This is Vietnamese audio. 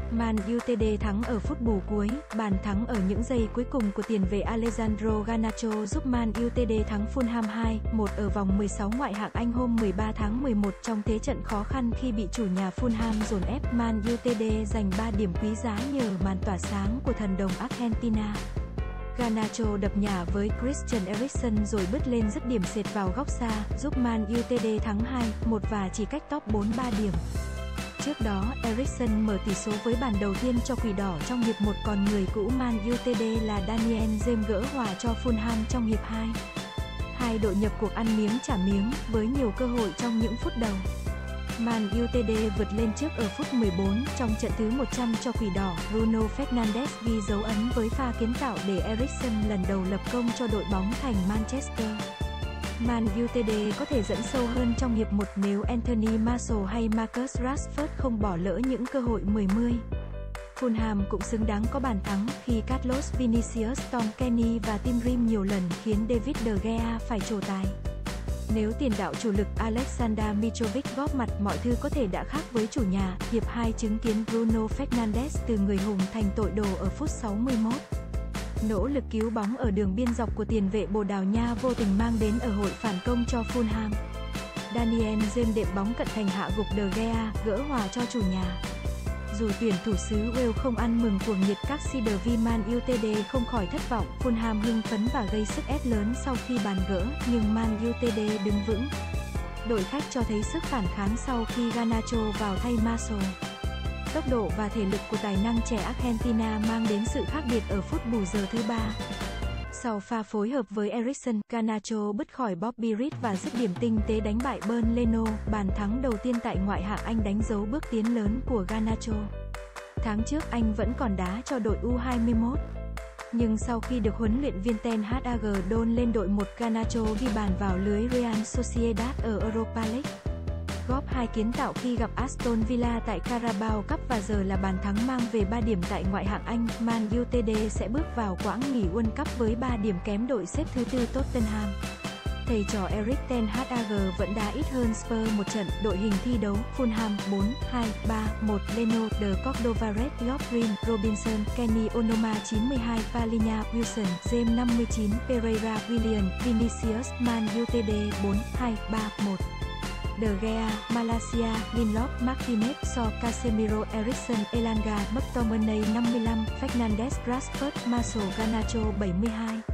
Man Utd thắng ở phút bù cuối, bàn thắng ở những giây cuối cùng của tiền vệ Alejandro Garnacho giúp Man Utd thắng Fulham 2-1 ở vòng 16 ngoại hạng Anh hôm 13 tháng 11 trong thế trận khó khăn khi bị chủ nhà Fulham dồn ép. Man Utd giành 3 điểm quý giá nhờ màn tỏa sáng của thần đồng Argentina. Garnacho đập nhả với Christian Eriksen rồi bứt lên dứt điểm xệt vào góc xa, giúp Man Utd thắng 2-1 và chỉ cách top 4 3 điểm. Trước đó, Eriksen mở tỷ số với bàn đầu tiên cho Quỷ Đỏ trong hiệp 1, còn người cũ Man Utd là Daniel James gỡ hòa cho Fulham trong hiệp 2. Hai đội nhập cuộc ăn miếng trả miếng, với nhiều cơ hội trong những phút đầu. Man Utd vượt lên trước ở phút 14, trong trận thứ 100 cho Quỷ Đỏ, Bruno Fernandes ghi dấu ấn với pha kiến tạo để Eriksen lần đầu lập công cho đội bóng thành Manchester. Man Utd có thể dẫn sâu hơn trong hiệp 1 nếu Anthony Martial hay Marcus Rashford không bỏ lỡ những cơ hội 10-10. Fulham cũng xứng đáng có bàn thắng khi Carlos Vinicius, Tom Kenny và Tim Ream nhiều lần khiến David De Gea phải trổ tài. Nếu tiền đạo chủ lực Aleksandar Mitrovic góp mặt, mọi thứ có thể đã khác với chủ nhà. Hiệp 2 chứng kiến Bruno Fernandes từ người hùng thành tội đồ ở phút 61. Nỗ lực cứu bóng ở đường biên dọc của tiền vệ Bồ Đào Nha vô tình mang đến ở hội phản công cho Fulham. Daniel James đệm bóng cận thành hạ gục De Gea, gỡ hòa cho chủ nhà. Dù tuyển thủ xứ Wales không ăn mừng cuồng nhiệt các Cider vì Man Utd không khỏi thất vọng. Fulham hưng phấn và gây sức ép lớn sau khi bàn gỡ, nhưng Man Utd đứng vững. Đội khách cho thấy sức phản kháng sau khi Garnacho vào thay Martial. Tốc độ và thể lực của tài năng trẻ Argentina mang đến sự khác biệt ở phút bù giờ thứ 3. Sau pha phối hợp với Eriksen, Garnacho bứt khỏi Bobby Reed và dứt điểm tinh tế đánh bại Bernd Leno. Bàn thắng đầu tiên tại ngoại hạng Anh đánh dấu bước tiến lớn của Garnacho. Tháng trước anh vẫn còn đá cho đội U21. Nhưng sau khi được huấn luyện viên Ten Hag đôn lên đội 1, Garnacho ghi bàn vào lưới Real Sociedad ở Europa League. Góp 2 kiến tạo khi gặp Aston Villa tại Carabao Cup và giờ là bàn thắng mang về 3 điểm tại ngoại hạng Anh. Man Utd sẽ bước vào quãng nghỉ World Cup với 3 điểm kém đội xếp thứ 4 Tottenham. Thầy trò Erik ten Hag vẫn đá ít hơn Spurs một trận. Đội hình thi đấu: Fulham 4-2-3-1, Leno, De Cordova-Reid, Lovren, Robinson, Kenny, Onoma 92, Palhinha, Wilson, James 59, Pereira, Willian, Vinicius. Man Utd 4-2-3-1. De Gea, Malacia, Lindelof, Martinez, So, Casemiro, Eriksen, Elanga, McTominay 55, Fernandes, Rashford, Martial, Garnacho 72.